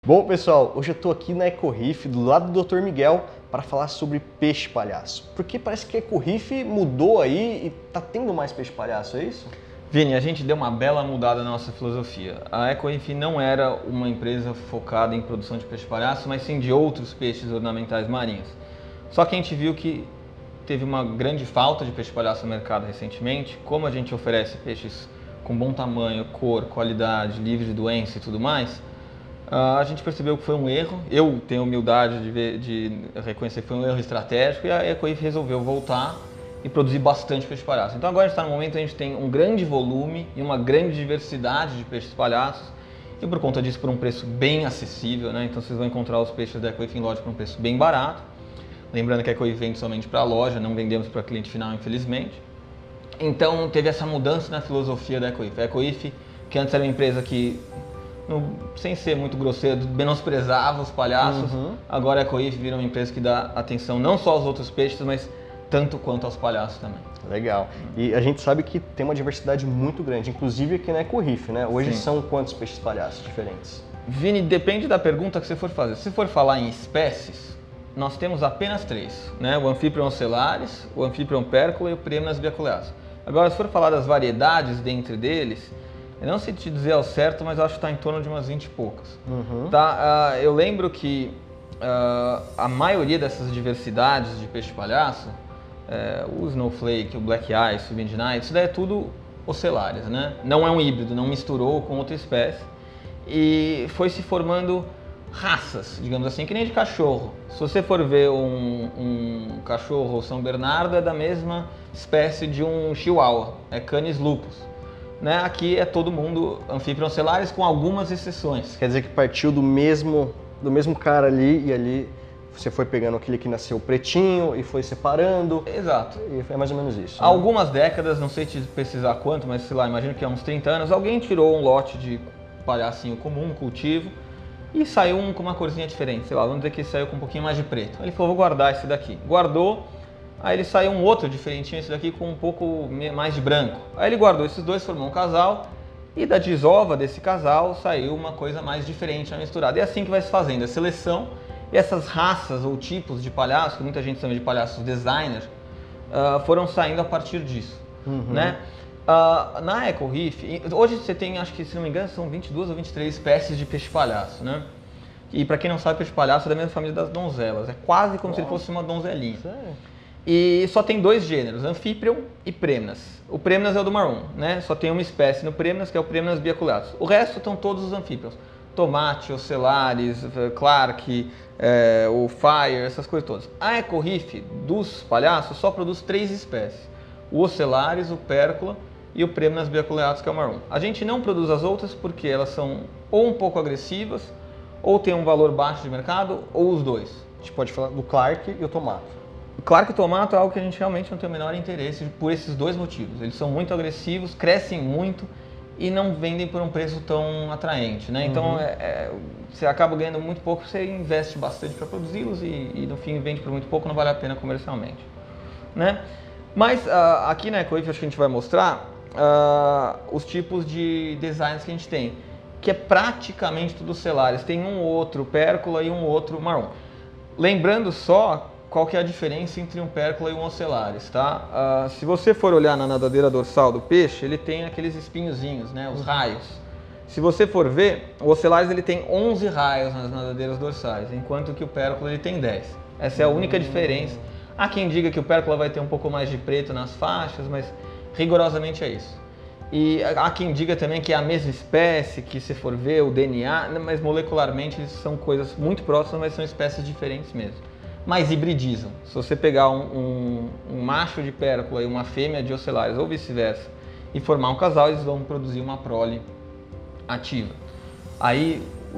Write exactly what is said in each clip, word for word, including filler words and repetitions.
Bom, pessoal, hoje eu estou aqui na EcoReef, do lado do doutor Miguel, para falar sobre peixe palhaço. Porque parece que a EcoReef mudou aí e está tendo mais peixe palhaço, é isso? Vini, a gente deu uma bela mudada na nossa filosofia. A EcoReef não era uma empresa focada em produção de peixe palhaço, mas sim de outros peixes ornamentais marinhos. Só que a gente viu que teve uma grande falta de peixe palhaço no mercado recentemente. Como a gente oferece peixes com bom tamanho, cor, qualidade, livre de doença e tudo mais, a gente percebeu que foi um erro. Eu tenho humildade de, ver, de reconhecer que foi um erro estratégico e a EcoReef resolveu voltar e produzir bastante peixe palhaço. Então agora a gente está no momento em que a gente tem um grande volume e uma grande diversidade de peixes palhaços e por conta disso por um preço bem acessível, né? Então vocês vão encontrar os peixes da EcoReef em loja por um preço bem barato. Lembrando que a EcoReef vende somente para a loja, não vendemos para cliente final, infelizmente. Então teve essa mudança na filosofia da EcoReef. A EcoReef, que antes era uma empresa que, no, sem ser muito grosseiro, menosprezava os palhaços, uhum. Agora a EcoReef vira uma empresa que dá atenção não só aos outros peixes, mas tanto quanto aos palhaços também. Legal. E a gente sabe que tem uma diversidade muito grande, inclusive aqui na EcoReef, né? Hoje Sim. são quantos peixes palhaços diferentes? Vini, depende da pergunta que você for fazer. Se for falar em espécies, nós temos apenas três, né? O Amphiprion ocellaris, o Amphiprion pércula e o Premnas biaculeatus. Agora, se for falar das variedades dentre deles, eu não sei te dizer ao certo, mas eu acho que está em torno de umas vinte e poucas. Uhum. Tá? Uh, eu lembro que uh, a maioria dessas diversidades de peixe palhaço, uh, o Snowflake, o Black Ice, o Midnight, isso daí é tudo ocellaris, né? Não é um híbrido, não misturou com outra espécie. E foi se formando raças, digamos assim, que nem de cachorro. Se você for ver um, um cachorro São Bernardo, é da mesma espécie de um Chihuahua, é Canis lupus. Né? Aqui é todo mundo Amphiprion ocellaris, com algumas exceções. Quer dizer que partiu do mesmo, do mesmo cara ali e ali você foi pegando aquele que nasceu pretinho e foi separando. Exato. E foi mais ou menos isso. Há né? algumas décadas, não sei te precisar quanto, mas sei lá, imagino que há uns trinta anos, alguém tirou um lote de palhacinho comum, um cultivo, e saiu um com uma corzinha diferente, sei lá, vamos dizer que saiu com um pouquinho mais de preto. Ele falou, vou guardar esse daqui. Guardou, aí ele saiu um outro diferentinho, esse daqui com um pouco mais de branco. Aí ele guardou esses dois, formou um casal, e da desova desse casal saiu uma coisa mais diferente, misturada. E é assim que vai se fazendo a seleção, e essas raças ou tipos de palhaços, que muita gente chama de palhaços designer, uh, foram saindo a partir disso, uhum. né? Uh, na EcoReef, hoje você tem, acho que se não me engano, são vinte e duas ou vinte e três espécies de peixe palhaço, né? E para quem não sabe, peixe palhaço é da mesma família das donzelas, é quase como Nossa. se ele fosse uma donzelinha. Sério? E só tem dois gêneros, Amphiprion e Premnas. O Premnas é o do marrom, né? Só tem uma espécie no Premnas, que é o Premnas biaculeatus. O resto estão todos os Amphiprions. Tomate, ocellaris, Clark, é, o Fire, essas coisas todas. A EcoReef dos palhaços só produz três espécies. O ocellaris, o pércula e o Premnas biaculeatus, que é o marrom. A gente não produz as outras porque elas são ou um pouco agressivas, ou tem um valor baixo de mercado, ou os dois. A gente pode falar do Clark e o tomato. O Clark e o tomato é algo que a gente realmente não tem o menor interesse por esses dois motivos. Eles são muito agressivos, crescem muito e não vendem por um preço tão atraente, né? Então, uhum. é, é, você acaba ganhando muito pouco, você investe bastante para produzi-los e, e no fim vende por muito pouco, não vale a pena comercialmente, né? Mas uh, aqui na EcoReef acho que a gente vai mostrar uh, os tipos de designs que a gente tem, que é praticamente tudo ocellaris. Tem um outro pércula e um outro marrom. Lembrando só qual que é a diferença entre um pércula e um ocellaris, tá? Uh, se você for olhar na nadadeira dorsal do peixe, ele tem aqueles espinhozinhos, né? Os raios. Se você for ver, o ocellaris ele tem onze raios nas nadadeiras dorsais, enquanto que o pércula ele tem dez. Essa é a única diferença. Há quem diga que o pércula vai ter um pouco mais de preto nas faixas, mas rigorosamente é isso. E há quem diga também que é a mesma espécie, que se for ver o D N A, mas molecularmente são coisas muito próximas, mas são espécies diferentes mesmo. Mas hibridizam. Se você pegar um, um, um macho de pércula e uma fêmea de ocellaris, ou vice-versa, e formar um casal, eles vão produzir uma prole ativa. Aí o,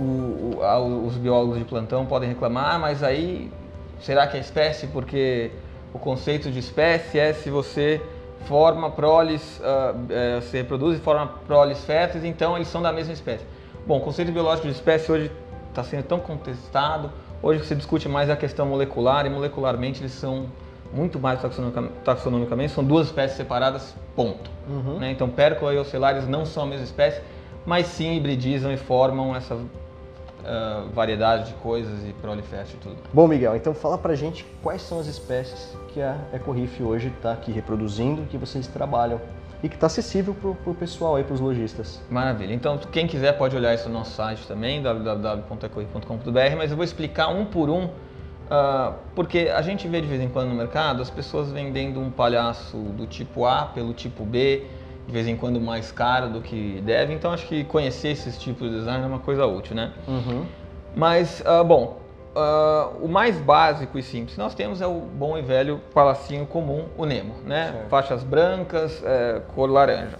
o, os biólogos de plantão podem reclamar, ah, mas aí será que é espécie? Porque o conceito de espécie é se você forma proles, uh, uh, se reproduz e forma proles férteis, então eles são da mesma espécie. Bom, o conceito biológico de espécie hoje está sendo tão contestado, hoje se discute mais a questão molecular, e molecularmente eles são muito mais taxonomicamente, são duas espécies separadas, ponto. Uhum. Né? Então pércula e ocellaris não são a mesma espécie, mas sim hibridizam e formam essa uh, variedade de coisas e prolifere e tudo. Bom, Miguel, então fala pra gente quais são as espécies que a EcoReef hoje está aqui reproduzindo, que vocês trabalham e que está acessível para o pessoal aí, para os lojistas. Maravilha. Então, quem quiser pode olhar isso no nosso site também, w w w ponto ecoreef ponto com ponto b r, mas eu vou explicar um por um, uh, porque a gente vê de vez em quando no mercado as pessoas vendendo um palhaço do tipo A pelo tipo B, de vez em quando mais caro do que deve, então acho que conhecer esses tipos de design é uma coisa útil, né? Uhum. Mas, uh, bom, uh, o mais básico e simples que nós temos é o bom e velho palacinho comum, o Nemo, né? Certo. Faixas brancas, é, cor laranja.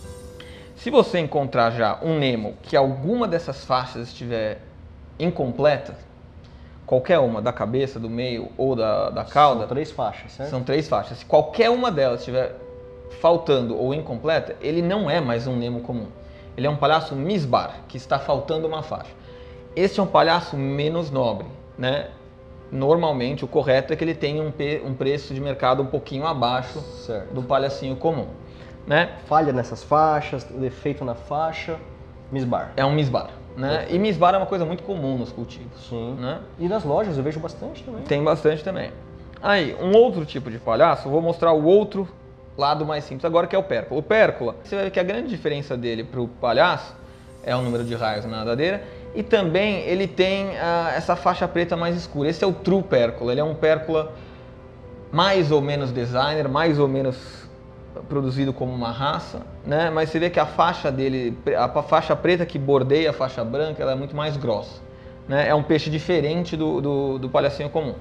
Se você encontrar já um Nemo que alguma dessas faixas estiver incompleta, qualquer uma, da cabeça, do meio ou da, da cauda... São três faixas, certo? São três faixas. Se qualquer uma delas estiver faltando ou incompleta, ele não é mais um Nemo comum. Ele é um palhaço misbar, que está faltando uma faixa. Este é um palhaço menos nobre, né? Normalmente o correto é que ele tenha um, um preço de mercado um pouquinho abaixo certo. do palhacinho comum, né? Falha nessas faixas, defeito na faixa, misbar. É um misbar, né? E misbar é uma coisa muito comum nos cultivos. Sim. Né? E nas lojas eu vejo bastante também. Tem bastante também. Aí, um outro tipo de palhaço, eu vou mostrar o outro lado mais simples agora, que é o pércola. O pércola, você vai ver que a grande diferença dele para o palhaço é o número de raios na nadadeira e também ele tem uh, essa faixa preta mais escura. Esse é o true pércola, ele é um pércola mais ou menos designer, mais ou menos produzido como uma raça, né? Mas você vê que a faixa dele, a faixa preta que bordeia a faixa branca, ela é muito mais grossa, né? É um peixe diferente do, do, do palhacinho comum.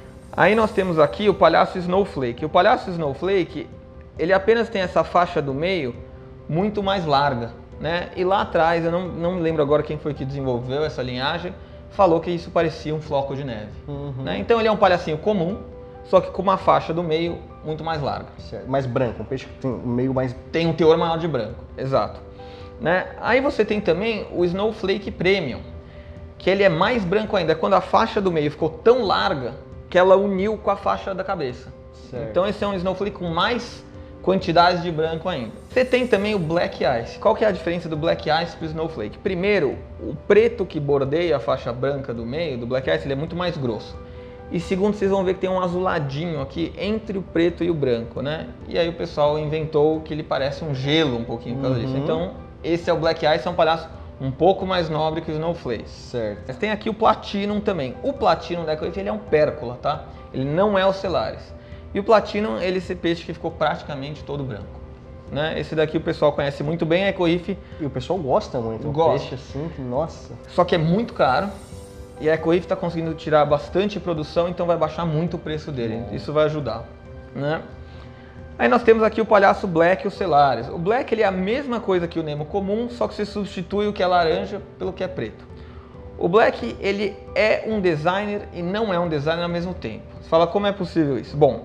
Aí nós temos aqui o palhaço snowflake. O palhaço snowflake, ele apenas tem essa faixa do meio muito mais larga, né? E lá atrás, eu não, não me lembro agora quem foi que desenvolveu essa linhagem, falou que isso parecia um floco de neve. Uhum. Né? Então ele é um palhacinho comum, só que com uma faixa do meio muito mais larga. Certo. Mais branco, um peixe que tem um meio mais... Tem um teor maior de branco, exato. Né? Aí você tem também o snowflake premium, que ele é mais branco ainda, é quando a faixa do meio ficou tão larga que ela uniu com a faixa da cabeça. Certo. Então esse é um snowflake com mais quantidades de branco ainda. Você tem também o black ice. Qual que é a diferença do black ice para o snowflake? Primeiro, o preto que bordeia a faixa branca do meio do black ice, ele é muito mais grosso. E segundo, vocês vão ver que tem um azuladinho aqui entre o preto e o branco, né? E aí o pessoal inventou que ele parece um gelo um pouquinho por causa disso. Uhum. Então, esse é o black ice, é um palhaço um pouco mais nobre que o snowflake. Certo. Mas tem aqui o platinum também. O platinum da EcoReef, ele é um pércola, tá? Ele não é o celares. E o platinum, ele é esse peixe que ficou praticamente todo branco, né? Esse daqui o pessoal conhece muito bem, a EcoReef. E o pessoal gosta muito, um gosta. peixe assim, que nossa. Só que é muito caro e a EcoReef está conseguindo tirar bastante produção, então vai baixar muito o preço dele. Bom. Isso vai ajudar, né? Aí nós temos aqui o palhaço black e o celares. O black ele é a mesma coisa que o Nemo comum, só que você substitui o que é laranja pelo que é preto. O black ele é um designer e não é um designer ao mesmo tempo. Você fala, como é possível isso? Bom,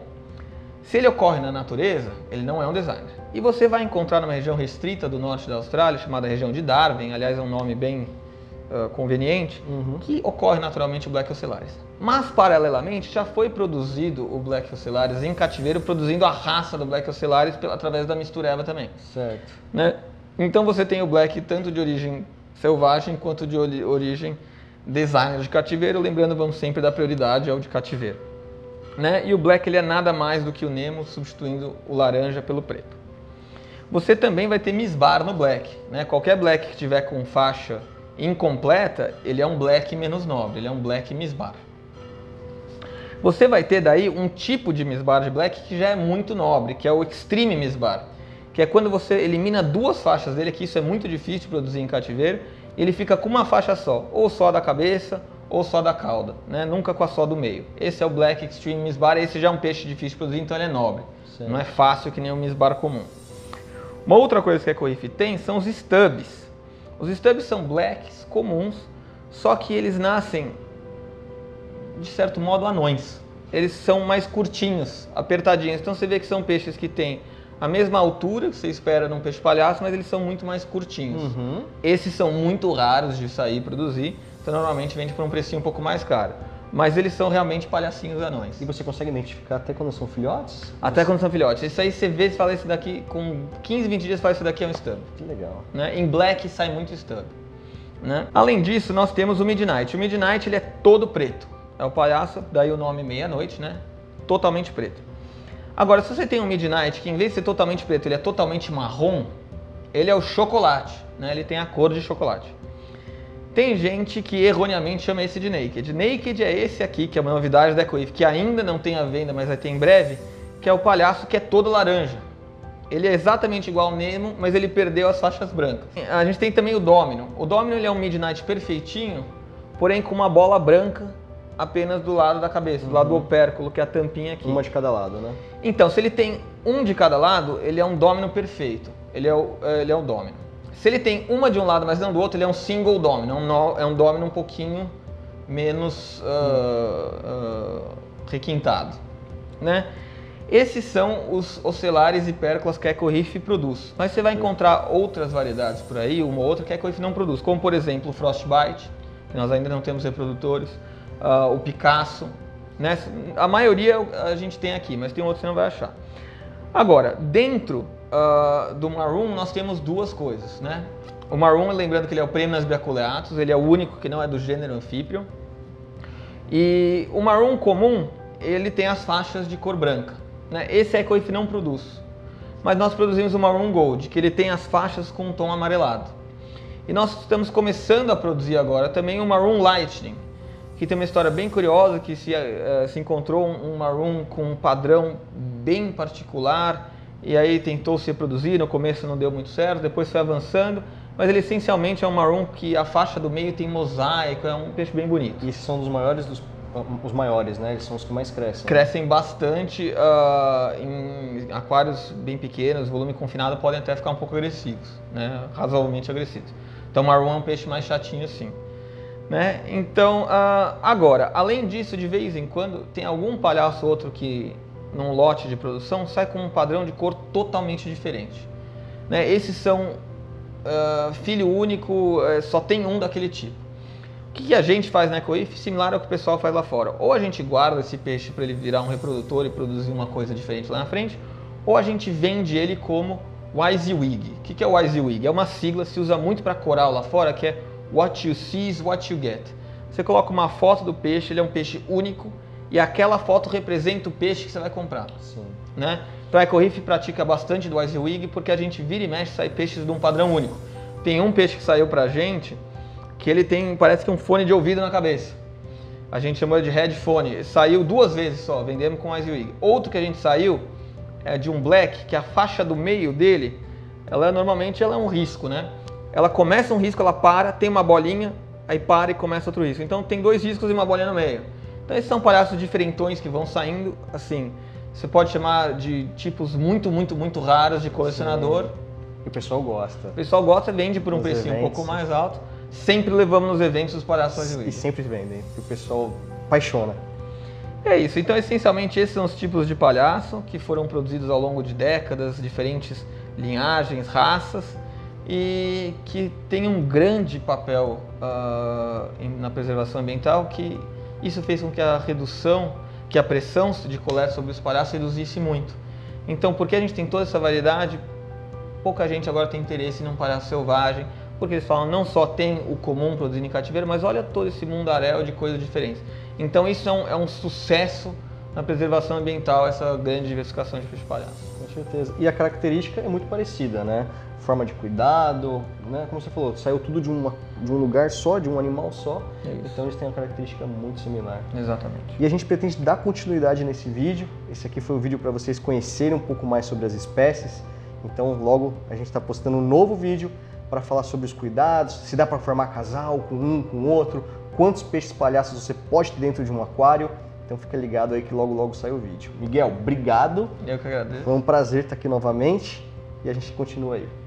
se ele ocorre na natureza, ele não é um designer. E você vai encontrar numa região restrita do norte da Austrália, chamada região de Darwin, aliás é um nome bem uh, conveniente, uhum. que ocorre naturalmente o black ocellaris. Mas, paralelamente, já foi produzido o black ocellaris em cativeiro, produzindo a raça do black ocellaris pela, através da mistureba também. Certo. Né? Então você tem o black tanto de origem selvagem quanto de origem designer de cativeiro, lembrando, vamos sempre dar prioridade ao de cativeiro. Né? E o black ele é nada mais do que o Nemo substituindo o laranja pelo preto. Você também vai ter misbar no black, né? Qualquer black que tiver com faixa incompleta, ele é um black menos nobre, ele é um black misbar. Você vai ter daí um tipo de misbar de black que já é muito nobre, que é o extreme misbar, que é quando você elimina duas faixas dele, que isso é muito difícil de produzir em cativeiro, e ele fica com uma faixa só, ou só da cabeça, ou só da cauda, né? Nunca com a só do meio. Esse é o Black Extreme Misbar, esse já é um peixe difícil de produzir, então ele é nobre. Certo. Não é fácil que nem o misbar comum. Uma outra coisa que a EcoReef tem são os stubs. Os stubs são blacks comuns, só que eles nascem, de certo modo, anões. Eles são mais curtinhos, apertadinhos. Então você vê que são peixes que têm a mesma altura que você espera num peixe palhaço, mas eles são muito mais curtinhos. Uhum. Esses são muito raros de sair e produzir. Então, normalmente vende por um precinho um pouco mais caro. Mas eles são realmente palhacinhos anões. E você consegue identificar até quando são filhotes? Até quando são filhotes. Isso aí você vê, você fala esse daqui, com quinze, vinte dias, você fala esse daqui é um stub. Que legal. Né? Em black sai muito stub. né? Além disso, nós temos o Midnight. O Midnight ele é todo preto. É o palhaço, daí o nome meia-noite, né? Totalmente preto. Agora, se você tem um Midnight que em vez de ser totalmente preto, ele é totalmente marrom, ele é o chocolate, né? Ele tem a cor de chocolate. Tem gente que erroneamente chama esse de Naked. Naked é esse aqui, que é uma novidade da EcoIF, que ainda não tem à venda, mas vai ter em breve, que é o palhaço que é todo laranja. Ele é exatamente igual ao Nemo, mas ele perdeu as faixas brancas. A gente tem também o Domino. O Domino ele é um Midnight perfeitinho, porém com uma bola branca apenas do lado da cabeça, do lado do opérculo, que é a tampinha aqui. Uma de cada lado, né? Então, se ele tem um de cada lado, ele é um Domino perfeito. Ele é o, ele é o Domino. Se ele tem uma de um lado, mas não do outro, ele é um Single Domino. É um, no, é um Domino um pouquinho menos uh, uh, requintado, né? Esses são os ocelares e pércolas que a EcoRiff produz. Mas você vai encontrar outras variedades por aí, uma ou outra que a EcoRiff não produz, como por exemplo o Frostbite, que nós ainda não temos reprodutores, uh, o Picasso, né? A maioria a gente tem aqui, mas tem outros que você não vai achar. Agora, dentro uh, do Maroon nós temos duas coisas, né? O Maroon, lembrando que ele é o Premnas biaculeatus, ele é o único que não é do gênero Amphiprion. E o Maroon comum, ele tem as faixas de cor branca. Esse a EcoIF não produz, mas nós produzimos o Maroon Gold, que ele tem as faixas com um tom amarelado. E nós estamos começando a produzir agora também o Maroon Lightning, que tem uma história bem curiosa, que se, uh, se encontrou um, um Maroon com um padrão bem particular, e aí tentou se reproduzir, no começo não deu muito certo, depois foi avançando, mas ele essencialmente é um Maroon que a faixa do meio tem mosaico, é um peixe bem bonito. E esses são dos maiores dos... Os maiores, né? Eles são os que mais crescem. Crescem né? bastante uh, em aquários bem pequenos, volume confinado, podem até ficar um pouco agressivos, né? Razoavelmente agressivos. Então o Maroon é um peixe mais chatinho assim. Né? Então, uh, agora, além disso, de vez em quando, tem algum palhaço ou outro que, num lote de produção, sai com um padrão de cor totalmente diferente. Né? Esses são uh, filho único, uh, só tem um daquele tipo. O que a gente faz na EcoIF? Similar ao que o pessoal faz lá fora. Ou a gente guarda esse peixe para ele virar um reprodutor e produzir uma coisa diferente lá na frente, ou a gente vende ele como WYSIWYG. O que é o WYSIWYG? É uma sigla, se usa muito para coral lá fora, que é What You See is What You Get. Você coloca uma foto do peixe, ele é um peixe único, e aquela foto representa o peixe que você vai comprar. Sim. Né? Então a EcoRiff pratica bastante do WYSIWYG, porque a gente vira e mexe e sai peixes de um padrão único. Tem um peixe que saiu pra gente, que ele tem, parece que um fone de ouvido na cabeça. A gente chamou de headphone. Saiu duas vezes só, vendemos com WYSIWYG. Outro que a gente saiu é de um black, que a faixa do meio dele, ela é, normalmente ela é um risco, né? Ela começa um risco, ela para, tem uma bolinha, aí para e começa outro risco. Então tem dois riscos e uma bolinha no meio. Então esses são palhaços diferentões que vão saindo, assim, você pode chamar de tipos muito, muito, muito raros de colecionador. Sim. E o pessoal gosta. O pessoal gosta, vende por um Nos precinho eventos. um pouco mais alto. Sempre levamos nos eventos os palhaços WYSIWYG. E sempre vendem, porque o pessoal apaixona. É isso, então essencialmente esses são os tipos de palhaço que foram produzidos ao longo de décadas, diferentes linhagens, raças, e que tem um grande papel uh, na preservação ambiental, que isso fez com que a redução, que a pressão de coleta sobre os palhaços reduzisse muito. Então, porque a gente tem toda essa variedade, pouca gente agora tem interesse em um palhaço selvagem, porque eles falam não só tem o comum produzido em cativeiro, mas olha todo esse mundaréu de coisas diferentes. Então isso é um, é um sucesso na preservação ambiental, essa grande diversificação de peixe-palhaço. Com certeza. E a característica é muito parecida, né? Forma de cuidado, né? Como você falou, saiu tudo de, uma, de um lugar só, de um animal só, é então eles têm uma característica muito similar. Exatamente. E a gente pretende dar continuidade nesse vídeo. Esse aqui foi o vídeo para vocês conhecerem um pouco mais sobre as espécies. Então logo a gente está postando um novo vídeo para falar sobre os cuidados, se dá para formar casal com um, com outro, quantos peixes palhaços você pode ter dentro de um aquário. Então fica ligado aí que logo logo sai o vídeo. Miguel, obrigado. Eu que agradeço. Foi um prazer estar aqui novamente e a gente continua aí.